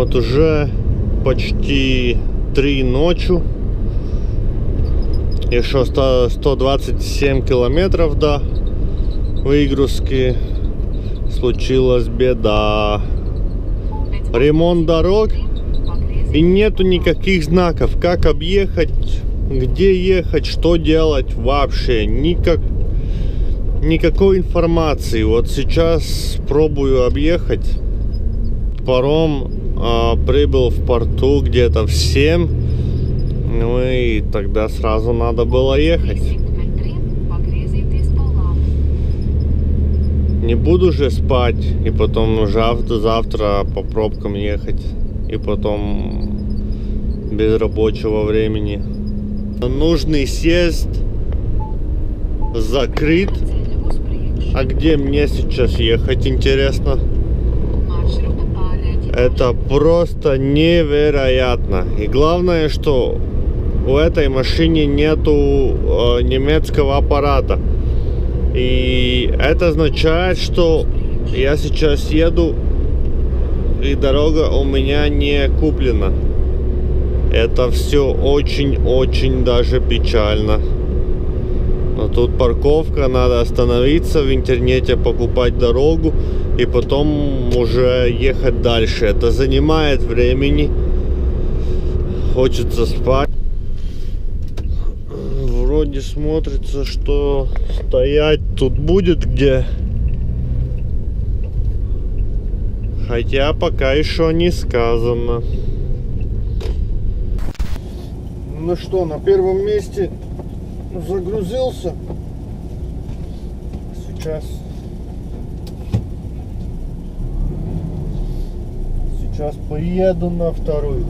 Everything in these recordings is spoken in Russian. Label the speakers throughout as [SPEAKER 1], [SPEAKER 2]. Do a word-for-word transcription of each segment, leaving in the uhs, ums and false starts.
[SPEAKER 1] Вот уже почти три ночи. Еще сто двадцать семь километров до выгрузки. Случилась беда. Ремонт дорог. И нету никаких знаков, как объехать, где ехать, что делать. Вообще никак, никакой информации. Вот сейчас пробую объехать. Паром а, прибыл в порту где-то в семь. Ну и тогда сразу надо было ехать. Не буду же спать и потом завтра, завтра по пробкам ехать. И потом без рабочего времени. Нужный съезд закрыт. А где мне сейчас ехать, интересно? Это просто невероятно. И главное, что у этой машины нету э, немецкого аппарата. И это означает, что я сейчас еду, и дорога у меня не куплена. Это все очень-очень даже печально. Но тут парковка, надо остановиться, в интернете покупать дорогу и потом уже ехать дальше. Это занимает времени. Хочется спать. Вроде смотрится, что стоять тут будет где. Хотя пока еще не сказано. Ну что, на первом месте загрузился. Сейчас Сейчас поеду на второй.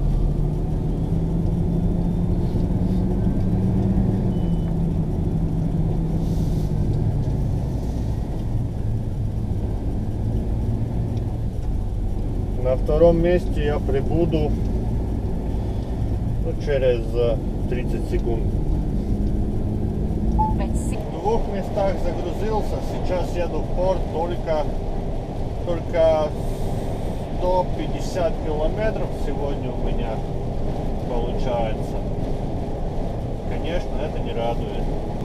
[SPEAKER 1] На втором месте я прибуду ну, через тридцать секунд. В двух местах загрузился. Сейчас еду в порт только, только сто пятьдесят километров сегодня у меня получается. Конечно, это не радует.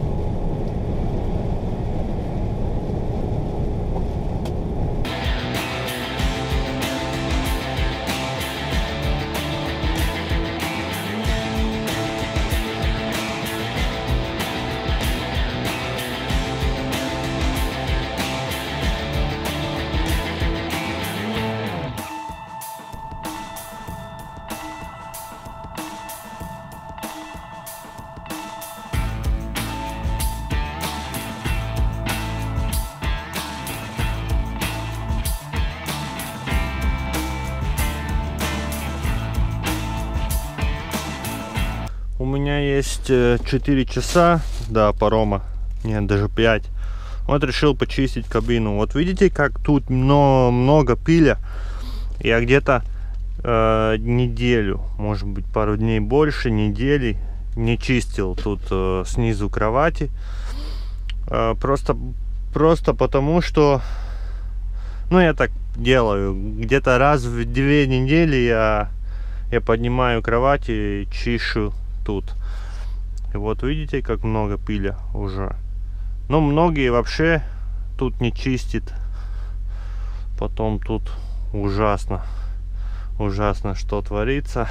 [SPEAKER 1] У меня есть четыре часа до парома, нет, даже пять. Вот решил почистить кабину. Вот видите, как тут много пыли. Я где-то э, неделю, может быть пару дней больше, недели не чистил тут э, снизу кровати. Э, просто, просто потому что, ну я так делаю, где-то раз в две недели я, я поднимаю кровать и чищу тут. И вот видите, как много пыли уже. Но многие вообще тут не чистят. Потом тут ужасно, ужасно, что творится.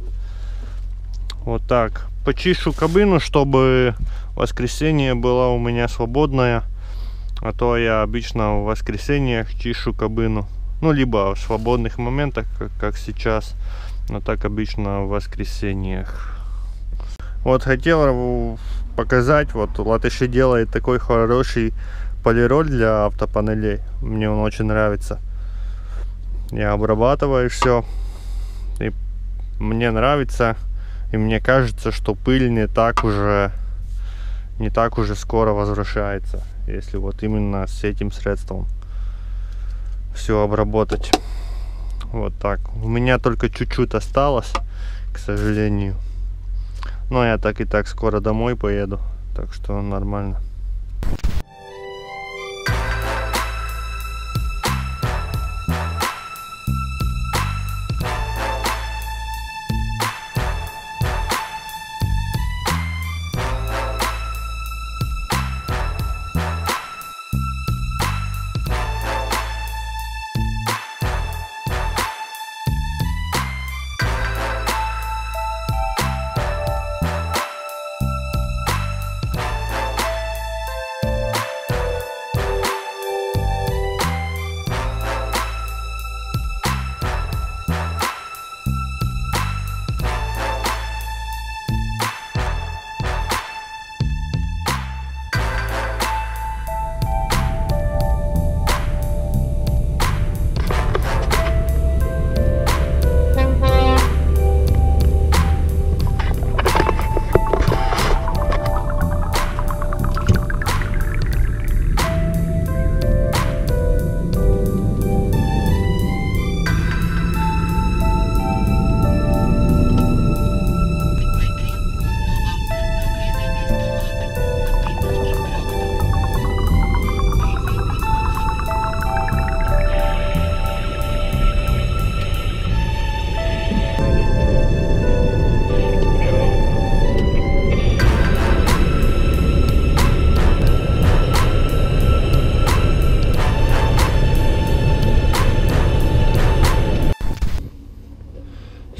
[SPEAKER 1] Вот так. Почищу кабину, чтобы воскресенье была у меня свободная. А то я обычно в воскресеньях чищу кабину. Ну, либо в свободных моментах, как, как сейчас. Но так обычно в воскресеньях. Вот хотел показать, вот Латыши делает такой хороший полироль для автопанелей. Мне он очень нравится. Я обрабатываю все. И мне нравится. И мне кажется, что пыль не так уже не так уже скоро возвращается, если вот именно с этим средством все обработать. Вот так. У меня только чуть-чуть осталось, к сожалению. Но я так и так скоро домой поеду, так что нормально.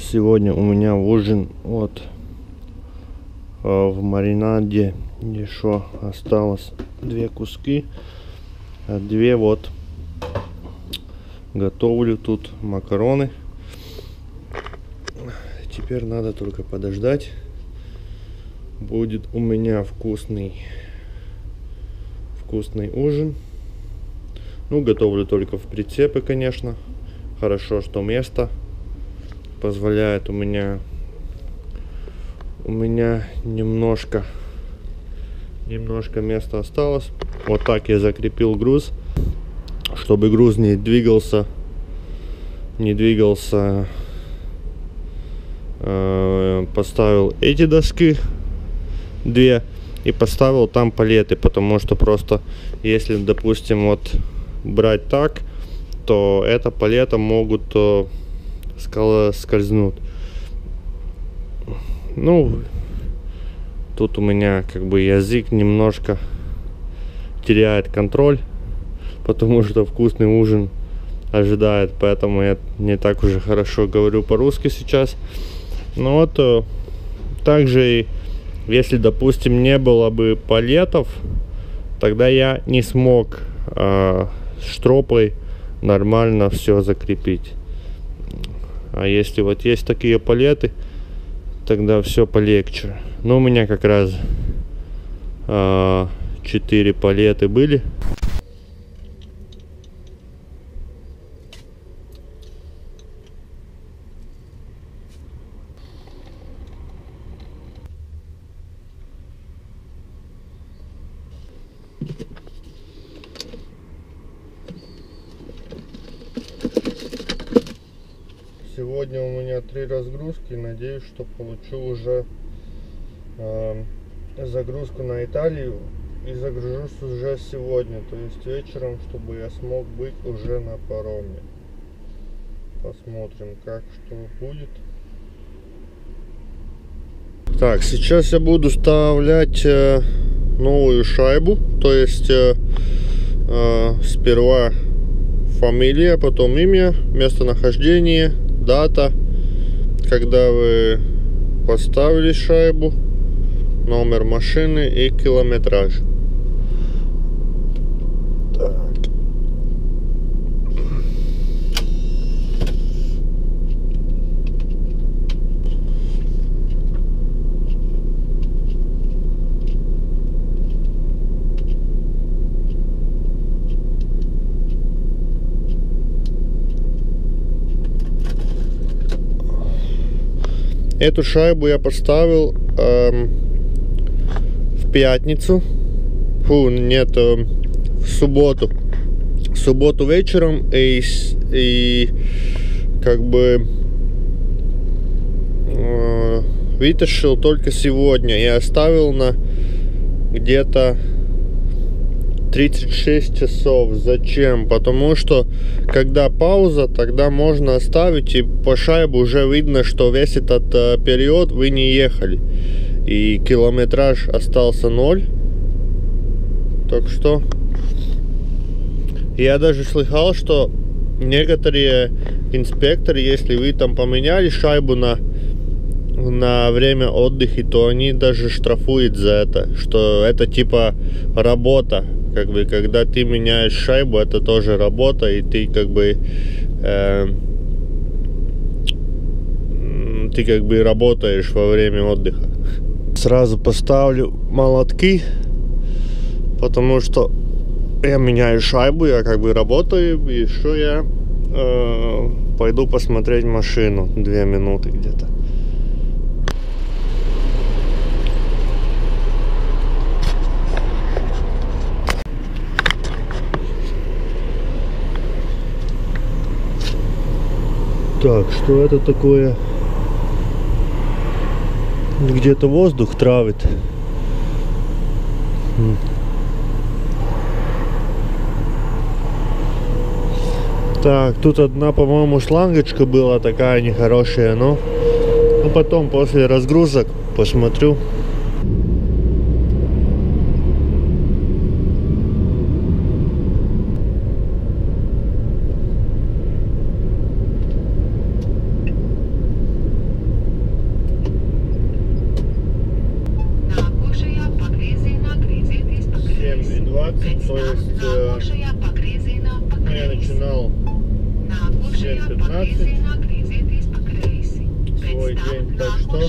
[SPEAKER 1] Сегодня у меня ужин вот в маринаде еще осталось две куски, а две вот готовлю тут макароны. Теперь надо только подождать. Будет у меня вкусный вкусный ужин. Ну, готовлю только в прицепе, конечно. Хорошо, что место позволяет. У меня у меня немножко немножко места осталось. Вот так я закрепил груз, чтобы груз не двигался не двигался э, поставил эти доски две и поставил там палеты, потому что просто если, допустим, вот брать так, то эта палета могут э, скользнуть. Ну, тут у меня как бы язык немножко теряет контроль, потому что вкусный ужин ожидает, поэтому я не так уже хорошо говорю по-русски сейчас. Но вот э, также, если, допустим, не было бы палетов, тогда я не смог э, штропой нормально все закрепить. А если вот есть такие палеты, тогда все полегче. Но у меня как раз э, четыре палеты были. Сегодня у меня три разгрузки. Надеюсь, что получу уже э, загрузку на Италию и загружусь уже сегодня, то есть вечером, чтобы я смог быть уже на пароме. Посмотрим, как что будет. Так, сейчас я буду вставлять э, новую шайбу, то есть э, э, сперва фамилия, потом имя, местонахождение, дата, когда вы поставили шайбу, номер машины и километраж. Так. Эту шайбу я поставил эм, в пятницу, фу, нет, э, в субботу, в субботу вечером и, и как бы э, вытащил только сегодня и оставил на где-то тридцать шесть часов. Зачем? Потому что когда пауза, тогда можно оставить, и по шайбу уже видно, что весь этот э, период вы не ехали, и километраж остался ноль. Так что я даже слыхал, что некоторые инспекторы, если вы там поменяли шайбу на на время отдыха, то они даже штрафуют за это, что это типа работа. Как бы, когда ты меняешь шайбу, это тоже работа, и ты как бы э, ты как бы работаешь во время отдыха. Сразу поставлю молотки, потому что я меняю шайбу, я как бы работаю, и что я э, пойду посмотреть машину две минуты где-то. Так, что это такое? Где-то воздух травит. Так, тут одна, по-моему, шлангочка была такая нехорошая, но ну, потом после разгрузок посмотрю. тринадцать, то есть э, ну, я начинал в семь пятнадцать свой день, так что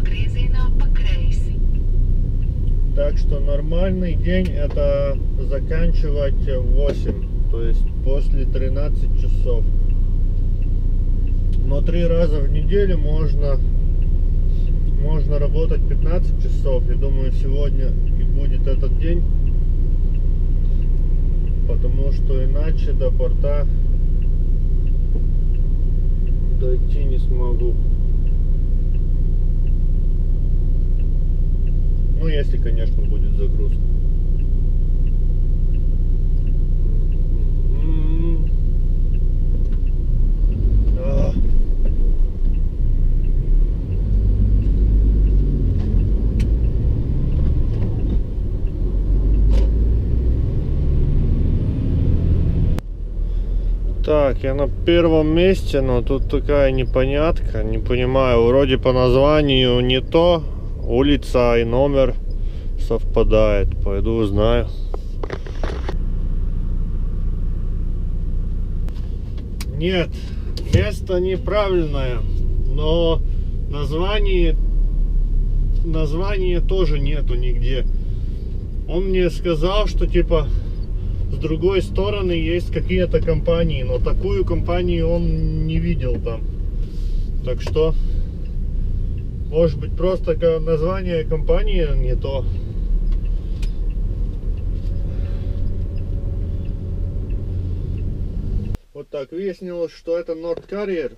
[SPEAKER 1] так что нормальный день это заканчивать в восемь, то есть после тринадцати часов. Но три раза в неделю можно можно работать пятнадцать часов. Я думаю, сегодня и будет этот день, потому что иначе до порта дойти не смогу. Ну, если, конечно, будет загрузка. А. Так, я на первом месте, но тут такая непонятка, не понимаю, вроде по названию не то. Улица и номер совпадает. Пойду узнаю. Нет, место неправильное, но название название тоже нету нигде. Он мне сказал, что типа с другой стороны есть какие-то компании, но такую компанию он не видел там. Так что может быть просто название компании не то. Вот так, выяснилось, что это Nord Carrier.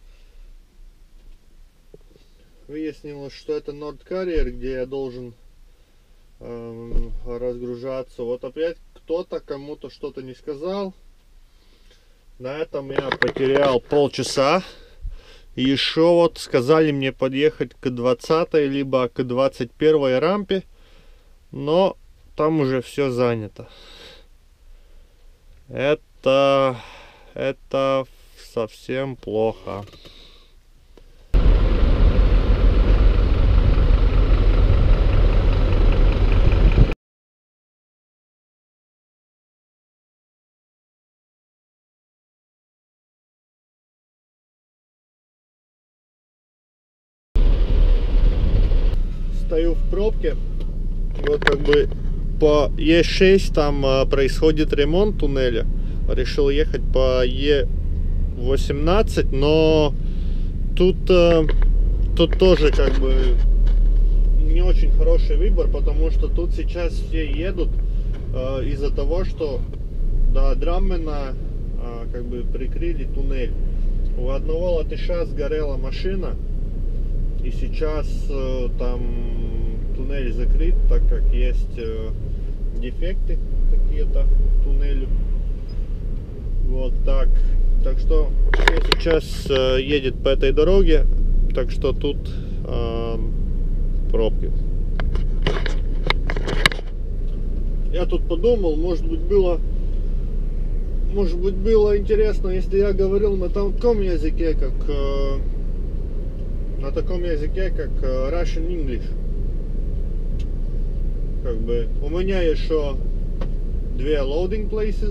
[SPEAKER 1] Выяснилось, что это Nord Carrier, где я должен э, разгружаться. Вот опять кто-то кому-то что-то не сказал. На этом я потерял полчаса. И еще вот сказали мне подъехать к двадцатой либо к двадцать первой рампе, но там уже все занято. Это, это совсем плохо. Стою в пробке, вот как бы по Е шесть там а, происходит ремонт туннеля. Решил ехать по Е восемнадцать, но тут а, тут тоже как бы не очень хороший выбор, потому что тут сейчас все едут а, из-за того, что до Драммена а, как бы прикрыли туннель. У одного латыша сгорела машина. И сейчас э, там туннель закрыт, так как есть э, дефекты какие-то в туннеле. Вот так. Так что я сейчас э, едет по этой дороге, так что тут э, пробки. Я тут подумал, может быть было, может быть было интересно, если я говорил на таком языке, как э, на таком языке, как Russian English. Как бы у меня еще две loading places.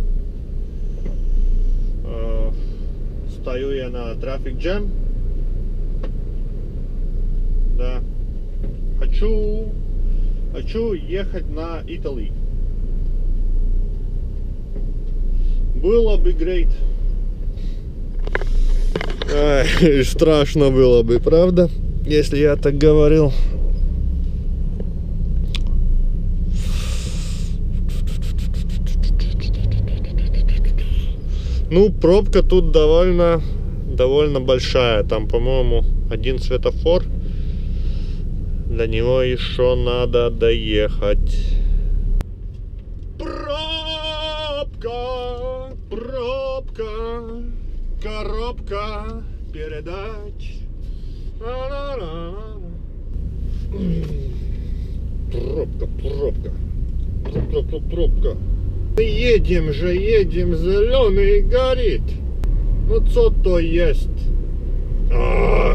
[SPEAKER 1] Uh, стою я на traffic jam. Да. Хочу, хочу ехать на Italy. Было бы great. Ай, страшно было бы, правда, если я так говорил. Ну, пробка тут довольно, довольно большая. Там, по-моему, один светофор. До него еще надо доехать. Пробка, пробка. Коробка передач. Пробка, пробка. Пробка, пробка. Мы едем же, едем, зеленый горит. Ну что то есть? А,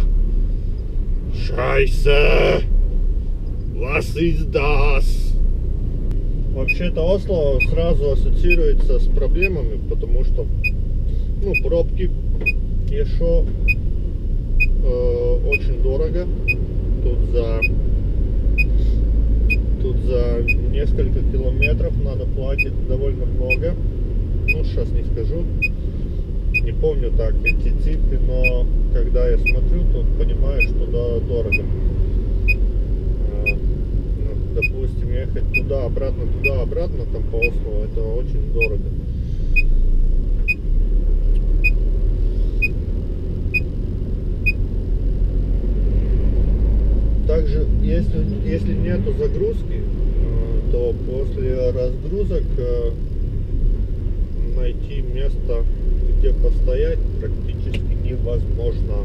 [SPEAKER 1] Scheiße. Was ist das? Вообще-то Осло сразу ассоциируется с проблемами, потому что, ну, пробки еще э, очень дорого. Тут за тут за несколько километров надо платить довольно много. Ну, сейчас не скажу, не помню так эти цифры, но когда я смотрю, то понимаю, что да, дорого. Э, ну, допустим, ехать туда, обратно, туда, обратно, там по Осло, это очень дорого. Также, если, если нету загрузки, то после разгрузок найти место, где постоять, практически невозможно.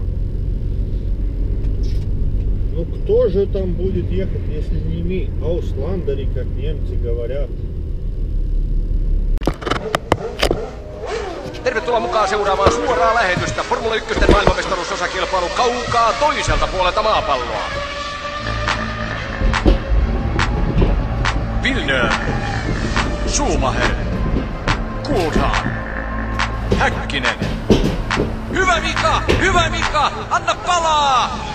[SPEAKER 1] Ну кто же там будет ехать, если не мы, аусландери, как немцы говорят.
[SPEAKER 2] Tervetuloa mukaan seuraamaan suoraa lähetystä Formula yksi maailmanmestaruusosakilpailu kaukaa toiselta puolelta maapalloa. Villeneuve, Schumacher, Coulthard, Häkkinen. Hyvä Mika, hyvä Mika, anna palaa!